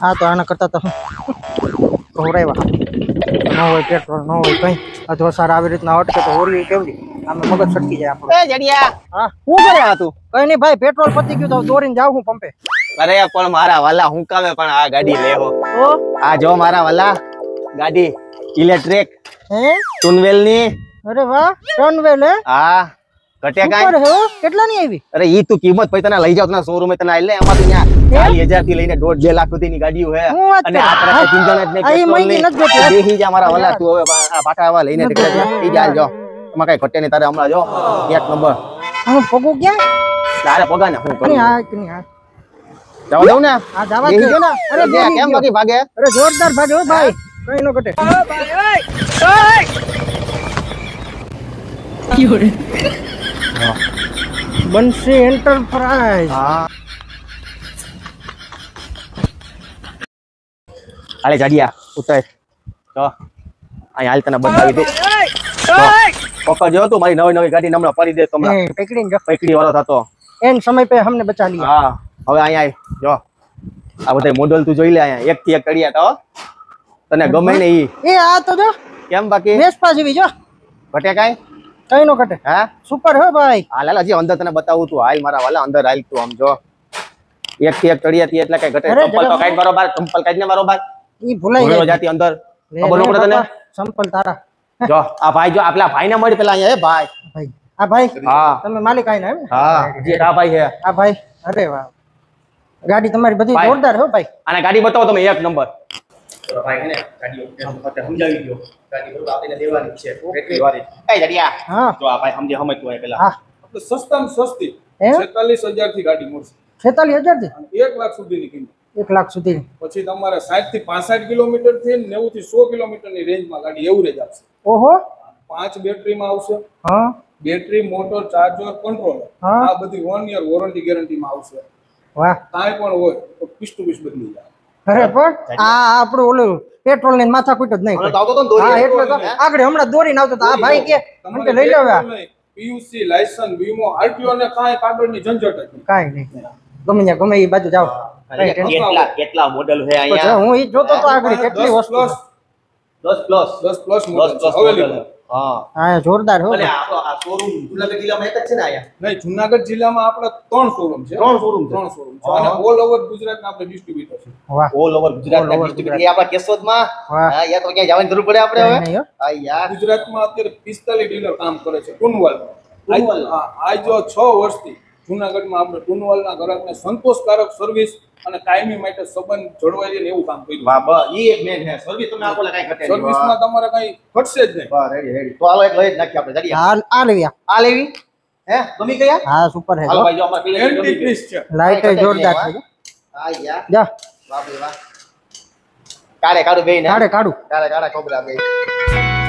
આ તો આના કરતા તો ખવડાવ્યા ન હોય પેટ્રોલ ન હોય કઈ અથવા સારા આવી રીતના અટકે તો હોરી કેવડી આમે મગજ છટકી જાય આપણો. એ જડિયા હા શું કરે આ તું? કઈ નહીં ભાઈ પેટ્રોલ પતી ગયું તો દોરીને જાવ હું પંપે. અરે પણ મારા વાલા હું કામે પણ આ ગાડી લેવો. તો આ જો મારા વાલા ગાડી ઇલેક્ટ્રિક હે ટુનવેલ ની. અરે વાહ ટર્નવેલ હે હા ઘટે કાઈ. ઉપર હે હો. કેટલા ની આવી? અરે ઈ તું કિંમત પછી તને લઈ જાવ તને શોરૂમ તને આઈ લે એમાં તો ન્યા 40,000 થી લઈને 1.5-2 લાખ સુધીની ગાડીઓ હે. હું વાત અને કરે? આ પ્રકાર ચિંતા જ નહીં આ ઈ પેટ્રોલ મહિને ની નથી જોતી. બેહી જા મારા વાલા તું હવે આ પાટા આવા લઈને નીકળે જા જો એમાં કઈ ઘટે નહીં તારે હમણાં જો એક નંબર. હું પગું ક્યાં? તારે પગા ને હું કરું ની આ કે ની આ જવા દઉં ને આ જાવા બેહી દે. ગયો ને અરે અરે બેહી કેમ ગયો. બાકી ભાગે અરે જોરદાર ભાગે હો ભાઈ કઈ નો ઘટે. બંસી એન્ટરપ્રાઇઝ. હા હાલે જાડિયા ઉતર તો અહીં હાલ તને બતાવી દઉં પકડ જો તું મારી નવી ગાડી હમણાં પડી દે તમને એ પકડીને જો પકડી વાળો થતો. એન સમય पे हमने बचा लिया. હા હવે અહીંયા આય જો આ બધા મોડલ તું જોઈ લે અહીંયા એક થી એક કડિયા તો તને ગમે ને ઈ એ આ તો જો કેમ બાકી વેસ્પા જેવી જો ઘટે કાઈ કઈ નો ઘટે. હા સુપર હો ભાઈ. હાલ હાલ હજી અંદર તને બતાવું તું હાલ મારા વાલા અંદર હાલ તું આમ જો એક થી એક કડિયા થી એટલે કઈ ઘટે. અરે ચંપલ તો કાઈ બરોબર ચંપલ કાઈ ને બરોબર ઈ ભૂલાઈ ભૂલો જાય જાતી અંદર લે, ખબર ન લે પડે તને બાપા, સંપલ તારા જો આ ભાઈ જો આપલા ભાઈ ને મળી પેલા અહીંયા હે ભાઈ ભાઈ. આ ભાઈ હા તમે માલિક આઈને એમ ને? હા જે આ ભાઈ છે આ ભાઈ અરે વાહ ગાડી તમારી બધી ભાઈ. જોરદાર હો ભાઈ. અને ગાડી બતાવો તમે એક નંબર ભાઈ હે ને ગાડી સમજાવી દો ગાડી બરોબર આપીને દેવાની છે એટલી વારી એ જડિયા હા જો આ ભાઈ સમજે સમજતું હોય પેલા હા આપણે સસ્તામાં સસ્તી એમ 46,000 થી ગાડી મળશે 46,000 થી 1 લાખ સુધીની કિંમત. 1 લાખ સુધી. પછી તમારે 60 થી 65 કિલોમીટર થી 90 થી 100 કિલોમીટરની રેન્જમાં ગાડી એવરેજ આવશે. ઓહો 5 બેટરીમાં આવશે. હા બેટરી મોટર ચાર્જર કંટ્રોલર હા. આ બધી 1 યર વોરંટી ગેરંટીમાં આવશે. વાહ કાંઈ પણ હોય તો પીસ ટુ પીસ બદલી જાય. અરે પણ આ આપણું ઓલું પેટ્રોલ ની માથા કૂટ જ નહીં હમણાં તો આવતો તો ને દોરી હા એટલે તો આગળ હમણાં દોરીને આવતો તો આ ભાઈ કે મને કે લઈ લો હવે આ. પીયુસી લાયસન્સ વીમો આરટીઓ ને કાંઈ કાગળની ઝંઝટ જ નહીં. કાંઈ નહીં ગમે ત્યાં ગમે એ બાજુ જાઓ. કઈ ટેન્શન કેટલા કેટલા મોડેલ છે પછી અહીંયા હું ઈ જોતો તો આગળ કેટલી વસ્તુ 10 plus 10 plus 10 model plus available. હા હા જોરદાર હો અને આપણો આ શોરૂમ જુનાગઢ જિલ્લામાં એક જ છે ને આયા નહીં, જુનાગઢ જિલ્લામાં આપણે 3 શોરૂમ છે. 3 શોરૂમ છે 3 શોરૂમ છે અને ઓલ ઓવર ગુજરાતના આપણે ડિસ્ટ્રીબ્યુટર છે. વાહ ઓલ ઓવર ગુજરાતના All over ડિસ્ટ્રિક્ટ એ આપણા કેશોદમાં વાહ. હા યાર તો ક્યાં જવાની જરૂર પડે આપણે હવે નહીં હો. હા યાર ગુજરાતમાં અત્યારે 45 ડીલર કામ કરે છે ટુનવાલમાં. ટુનવાલ. આ જો 6 વર્ષથી જુનાગઢમાં આપણે ટુનવાલના ગ્રાહકને સંતોષકારક સર્વિસ અને કાયમી માટે સંબંધ જળવાઈ રહે ને એવું કામ કર્યું. વાહ બસ ઈ એક મેન છે સર્વિસ તમે આપો કાઈ ઘટે નહીં સર્વિસમાં તમારે કઈ ઘટશે જ નહીં. વાહ રેડી રેડી તો હાલો એક લઈ જ નાખી આપણે જડીએ આ લેવી આ લેવી હે ગમી ગયા હા સુપર હે હાલો ભાઈ જો અમાર પેલે એન્ટી ક્રિસ છે. લાઈટ જોરદાર છે હા યાર જા વાહ ભાઈ વાહ કાઢે કાઢું બેય ને કાઢે કાઢું કાઢે કાઢે કોબરા બેય